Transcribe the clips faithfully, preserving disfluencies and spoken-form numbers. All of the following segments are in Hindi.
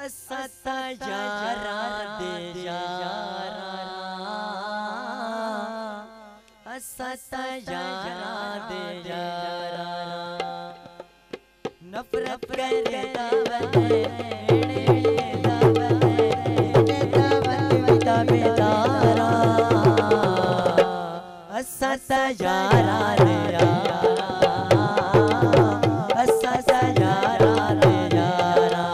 सता यारा दे यारा सता यारा दे यारा नफरत करे दावत बेदारा सता यारा दे यारा सता यारा दे यारा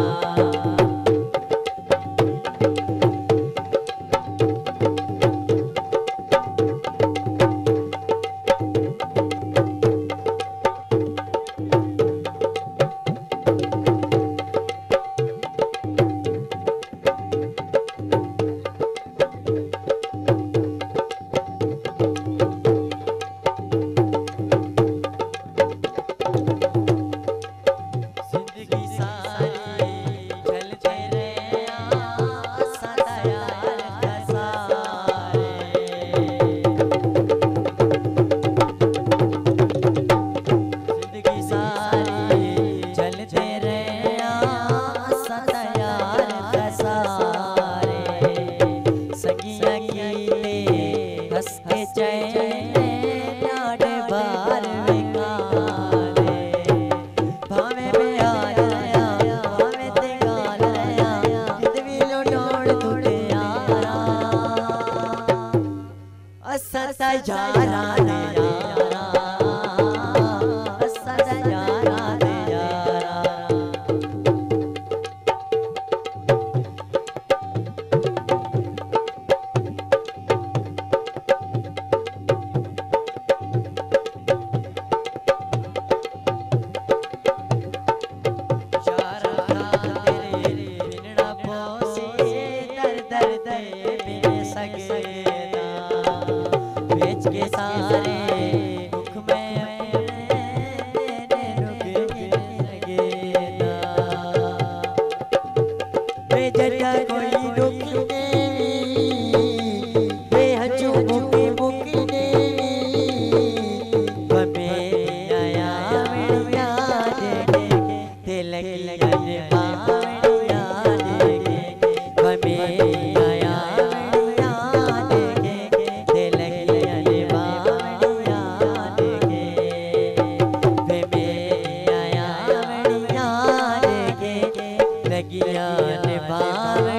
सता यारा दे यारा सता यारा दे यारा यारा तेरे बिनड़ा पोसे दर दर दे बिन सके के सारे दुख में रुक लगे ना बेजटा कोई दुख नहीं बेहजू मुके मुके बमे आया मेरा देखे तिलक लगने पावड़िया देखे बमे आया लगिया निभावे